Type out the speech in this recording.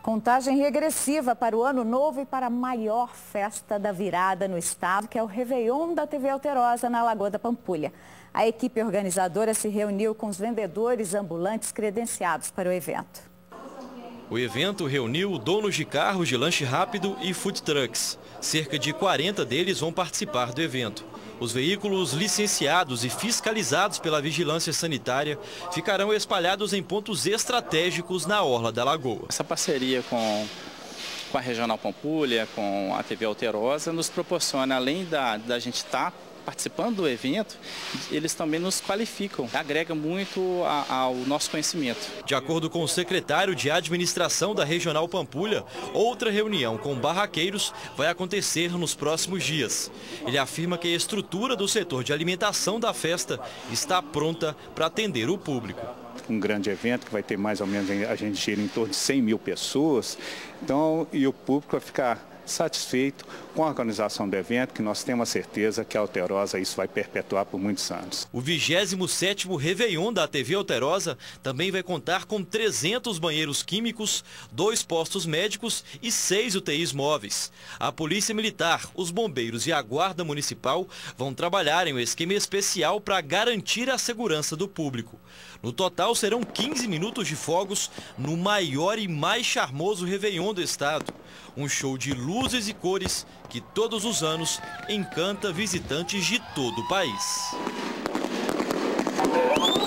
Contagem regressiva para o Ano Novo e para a maior festa da virada no estado, que é o Réveillon da TV Alterosa, na Lagoa da Pampulha. A equipe organizadora se reuniu com os vendedores ambulantes credenciados para o evento. O evento reuniu donos de carros de lanche rápido e food trucks. Cerca de 40 deles vão participar do evento. Os veículos licenciados e fiscalizados pela Vigilância Sanitária ficarão espalhados em pontos estratégicos na orla da Lagoa. Essa parceria com a Regional Pampulha, com a TV Alterosa, nos proporciona, além da gente estar participando do evento, eles também nos qualificam, agrega muito ao nosso conhecimento. De acordo com o secretário de Administração da Regional Pampulha, outra reunião com barraqueiros vai acontecer nos próximos dias. Ele afirma que a estrutura do setor de alimentação da festa está pronta para atender o público. Um grande evento que vai ter mais ou menos, a gente gira em torno de 100 mil pessoas, então, e o público vai ficar satisfeito com a organização do evento, que nós temos a certeza que a Alterosa isso vai perpetuar por muitos anos. O 27º Réveillon da TV Alterosa também vai contar com 300 banheiros químicos, 2 postos médicos e 6 UTIs móveis. A Polícia Militar, os bombeiros e a Guarda Municipal vão trabalhar em um esquema especial para garantir a segurança do público. No total serão 15 minutos de fogos no maior e mais charmoso Réveillon do estado. Um show de luzes e cores que todos os anos encanta visitantes de todo o país.